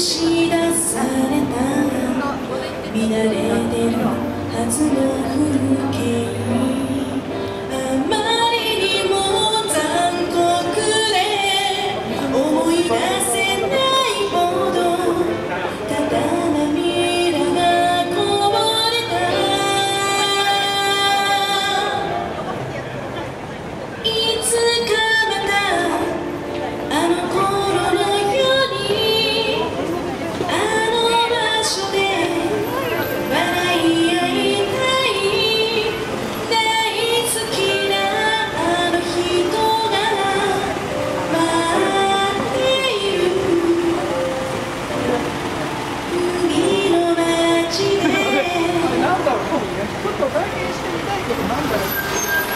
し出された乱れてるはずの風景、あまりにも残酷で思い出せないほどただ涙がこぼれた。いつかまたあの頃のようにあの場所で笑い合いたい。大好きなあの人が待っている海の街で。 なんだろう、ちょっと体験してみたいけど、なんだろう。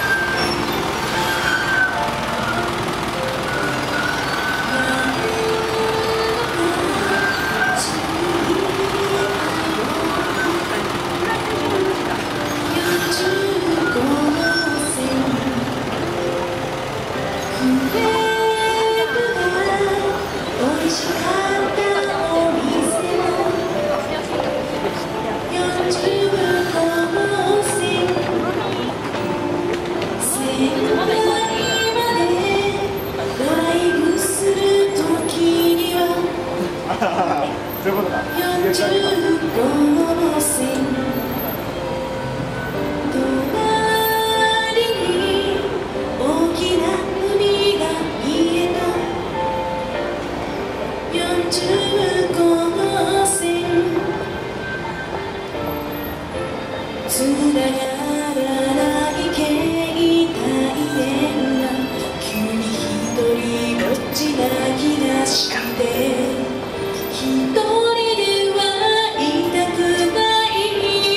そういうことだ。 隣に大きな海が見えた。45号線つながらない携帯電話、急に一人ぼっちな気がして、一人ではいたくない。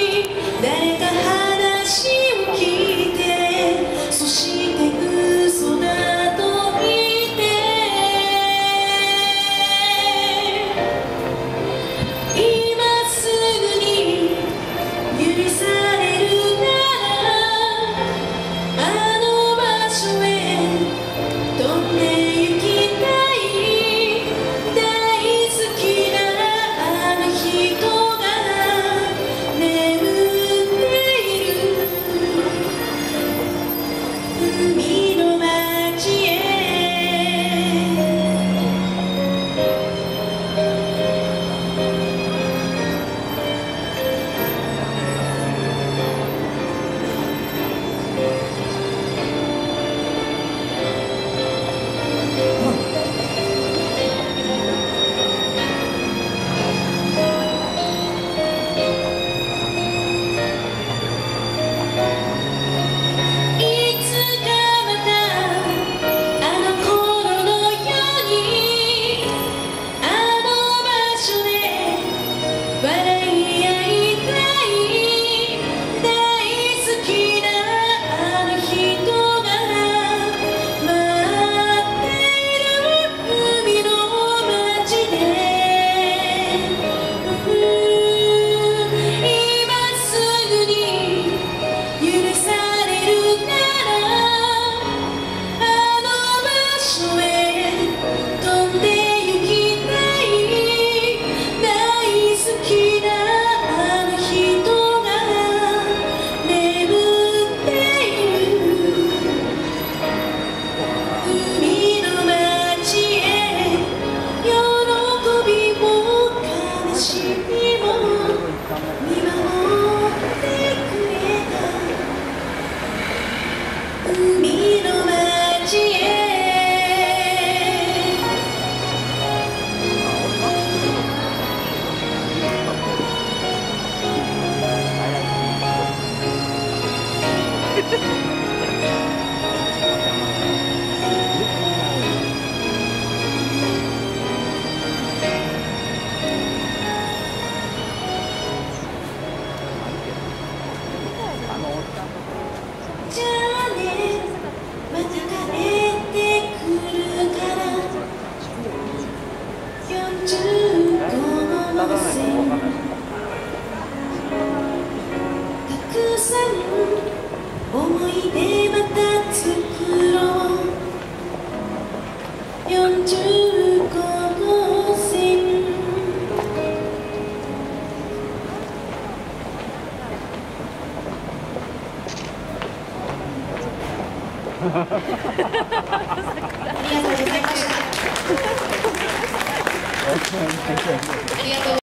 ございました。ありがとう。